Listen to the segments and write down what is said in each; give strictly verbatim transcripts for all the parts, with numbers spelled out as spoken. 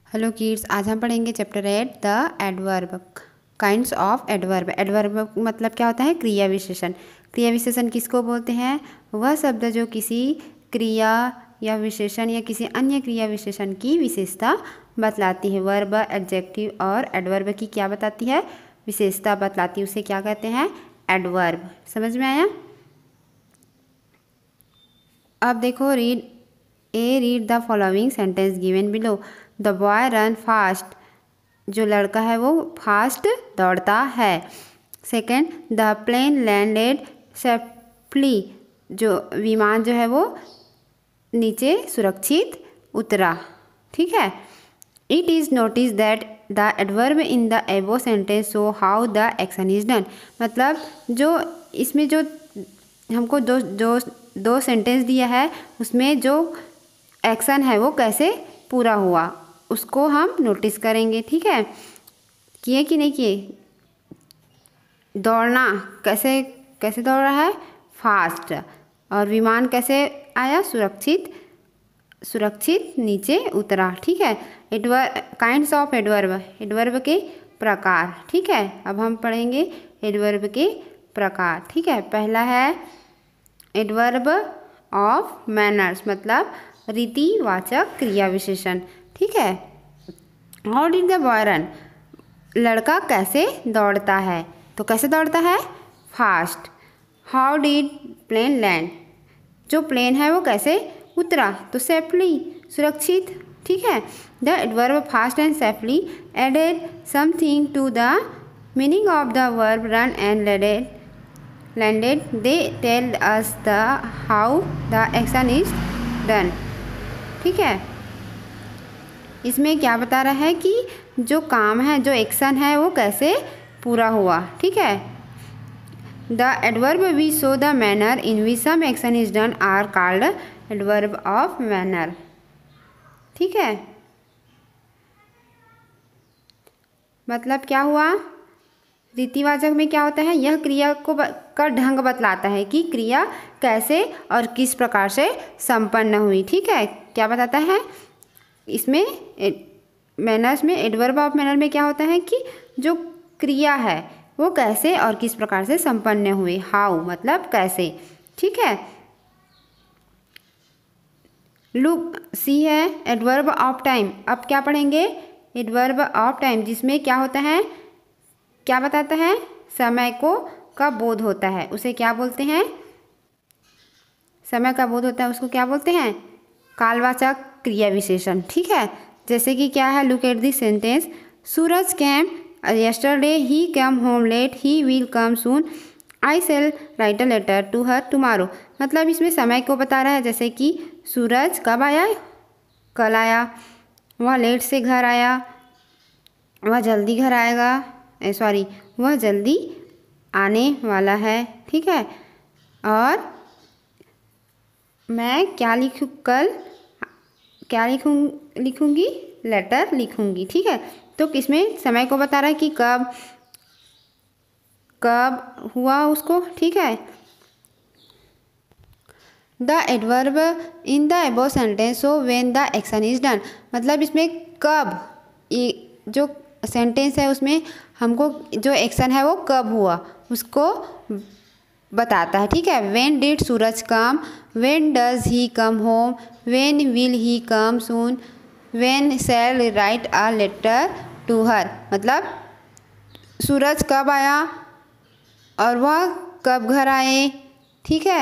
Hello kids, आज हम पढ़ेंगे chapter eight the adverb kinds of adverb. Adverb मतलब क्या होता है? क्रिया विशेषण। क्रिया विशेषण किसको बोलते हैं? वह शब्द जो किसी क्रिया या विशेषण या किसी अन्य क्रिया विशेषण की विशेषता बतलाती है। वर्ब, एडजेक्टिव और एडवर्ब की क्या बताती है? विशेषता बतलाती है। उसे क्या कहते हैं? एडवर्ब। समझ में आया? अब देखो, read a read the following sentence given below. The boy run fast. जो लड़का है वो फास्ट दौड़ता है। Second, the plane landed safely. जो विमान जो है वो नीचे सुरक्षित उतरा। ठीक है। It is notice that the adverb in the above sentence show how the action is done. मतलब जो इसमें जो हमको दो जो दो सेंटेंस दिया है उसमें जो एक्शन है वो कैसे पूरा हुआ उसको हम नोटिस करेंगे। ठीक है। किए कि नहीं किए? दौड़ना कैसे कैसे दौड़ रहा है? फास्ट। और विमान कैसे आया? सुरक्षित सुरक्षित नीचे उतरा। ठीक है। Adverb kinds of adverb, adverb के प्रकार। ठीक है। अब हम पढ़ेंगे एडवर्ब के प्रकार। ठीक है। पहला है एडवर्ब ऑफ मैनर्स, मतलब रीतिवाचक क्रिया विशेषण। ठीक है। How did the boy run. लड़का कैसे दौड़ता है? तो कैसे दौड़ता है? Fast. How did plane land. जो प्लेन है वो कैसे उतरा? तो सेफली, सुरक्षित। ठीक है। The adverb fast and safely added something to the meaning of the verb run and landed landed they tell us the how the action is done। ठीक है। इसमें क्या बता रहा है कि जो काम है, जो एक्शन है वो कैसे पूरा हुआ। ठीक है। The adverb we show the manner in which some action is done are called adverb of manner. ठीक है। मतलब क्या हुआ? रीतिवाचक में क्या होता है? यह क्रिया को का ढंग बतलाता है कि क्रिया कैसे और किस प्रकार से संपन्न हुई। ठीक है। क्या बताता है? इसमें मैनर्स में, एडवर्ब ऑफ मैनर में क्या होता है कि जो क्रिया है वो कैसे और किस प्रकार से संपन्न हुई। हाउ मतलब कैसे। ठीक है। लुक सी है एडवर्ब ऑफ टाइम। अब क्या पढ़ेंगे? एडवर्ब ऑफ टाइम, जिसमें क्या होता है? क्या बताता है? समय को का बोध होता है। उसे क्या बोलते हैं? समय का बोध होता है उसको क्या बोलते हैं? कालवाचक क्रिया विशेषण। ठीक है। जैसे कि क्या है? Look at this sentence. Suraj came yesterday, he come home late, he will come soon, I shall write a letter to her tomorrow. मतलब इसमें समय को बता रहा है। जैसे कि सूरज कब आया? कल आया। वह लेट से घर आया, वह जल्दी घर आएगा, सॉरी वह जल्दी आने वाला है। ठीक है। और मैं क्या लिखूँ? कल क्या लिखूँ लिखूँगी? लेटर लिखूँगी। ठीक है। तो किसमें समय को बता रहा है कि कब कब हुआ उसको। ठीक है। The adverb in the above sentence show when the action is done. मतलब इसमें कब, ये जो सेंटेंस है उसमें हमको जो एक्शन है वो कब हुआ उसको बताता है। ठीक है। When did Suraj come, when does he come home, when will he come soon, when shall write a letter to her. मतलब सूरज कब आया और वह कब घर आए। ठीक है।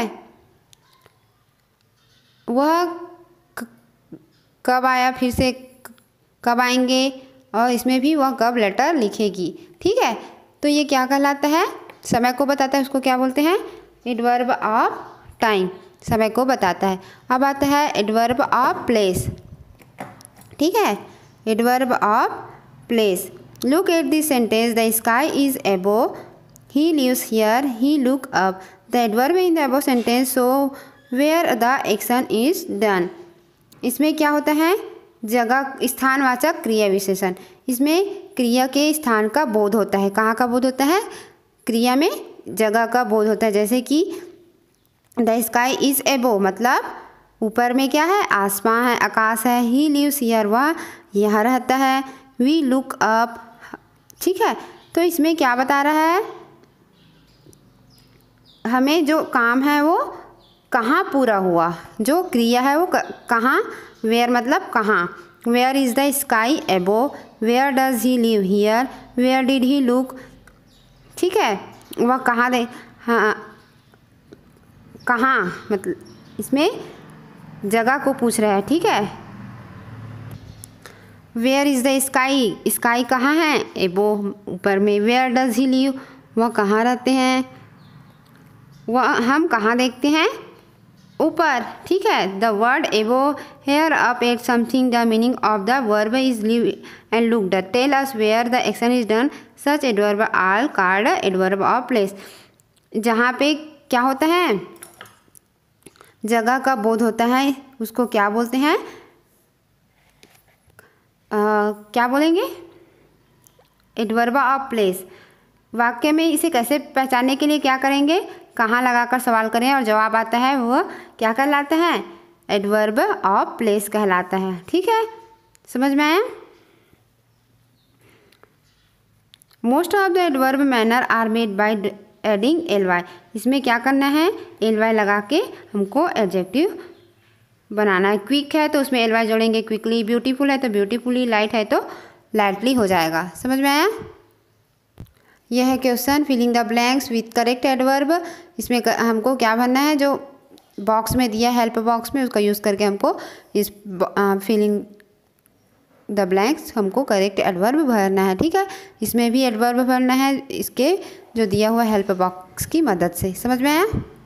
वह कब आया, फिर से कब आएंगे, और इसमें भी वह कब लेटर लिखेगी। ठीक है। तो ये क्या कहलाता है? समय को बताता है। उसको क्या बोलते हैं? एडवर्ब ऑफ टाइम, समय को बताता है। अब आता है एडवर्ब ऑफ प्लेस। ठीक है। Adverb of place. Look at this sentence. The sky is above, he lives here, he look up. The adverb in the above sentence show where the action is done. इसमें क्या होता है? जगह, स्थानवाचक क्रिया विशेषण। इसमें क्रिया के स्थान का बोध होता है। कहाँ का बोध होता है? क्रिया में जगह का बोध होता है। जैसे कि द स्काई इज एबो, मतलब ऊपर में क्या है, आसमां है, आकाश है। ही लिव्स हियर, वह यहाँ रहता है। वी लुक अप, ठीक है। तो इसमें क्या बता रहा है, हमें जो काम है वो कहाँ पूरा हुआ, जो क्रिया है वो कहाँ, वेयर मतलब कहाँ। Where is the sky above, where does he live here, where did he look, ठीक है। वह कहाँ दे, हाँ कहाँ, मतलब इसमें जगह को पूछ रहा है, ठीक है। Where is the sky, sky कहाँ है, एबोव ऊपर में। वेयर डज ही लिव, वह कहाँ रहते हैं, वह हम कहाँ देखते हैं, ऊपर, ठीक है। The word above here up add something, the meaning of the verb is live and look the, tell us where the action is done, such adverb are called adverb of place. जहाँ पे क्या होता है, जगह का बोध होता है, उसको क्या बोलते हैं, आ, क्या बोलेंगे, एडवर्ब ऑफ प्लेस। वाक्य में इसे कैसे पहचानने के लिए क्या करेंगे, कहाँ लगाकर सवाल करें और जवाब आता है, वह क्या कहलाता है, एडवर्ब ऑफ प्लेस कहलाता है, ठीक है। समझ में आया। Most of the adverb manner are made by adding L Y. इसमें क्या करना है, एल वाई लगा के हमको एडजेक्टिव बनाना है। क्विक है तो उसमें एल वाई जोड़ेंगे, क्विकली। ब्यूटीफुल है तो ब्यूटीफुली, लाइट है तो लाइटली हो जाएगा। समझ में आया। यह है question, filling the blanks with correct adverb. इसमें हमको क्या भरना है, जो बॉक्स में दिया हेल्प बॉक्स में, उसका यूज़ करके हमको इस फिलिंग द ब्लैंक्स हमको करेक्ट एडवर्ब भरना है, ठीक है। इसमें भी एडवर्ब भरना है इसके जो दिया हुआ हेल्प बॉक्स की मदद से। समझ में आया।